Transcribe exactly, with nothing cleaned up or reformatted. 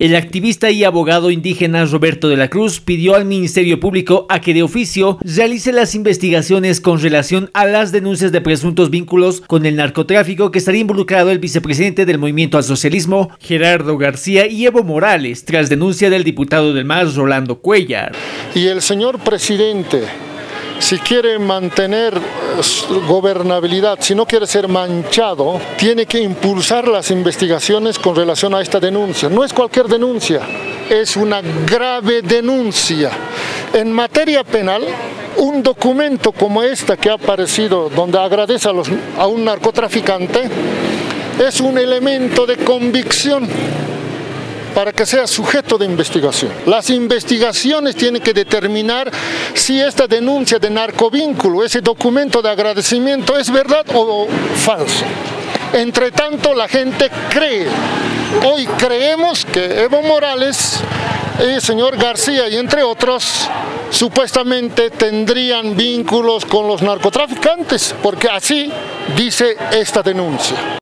El activista y abogado indígena Roberto de la Cruz pidió al Ministerio Público a que de oficio realice las investigaciones con relación a las denuncias de presuntos vínculos con el narcotráfico que estaría involucrado el vicepresidente del Movimiento al Socialismo, Gerardo García, y Evo Morales, tras denuncia del diputado del M A S, Rolando Cuellar. Y el señor presidente, si quiere mantener gobernabilidad, si no quiere ser manchado, tiene que impulsar las investigaciones con relación a esta denuncia. No es cualquier denuncia, es una grave denuncia. En materia penal, un documento como este que ha aparecido, donde agradece a, los, a un narcotraficante, es un elemento de convicción para que sea sujeto de investigación. Las investigaciones tienen que determinar si esta denuncia de narcovínculo, ese documento de agradecimiento, es verdad o falso. Entre tanto, la gente cree. Hoy creemos que Evo Morales, el señor García y entre otros, supuestamente tendrían vínculos con los narcotraficantes, porque así dice esta denuncia.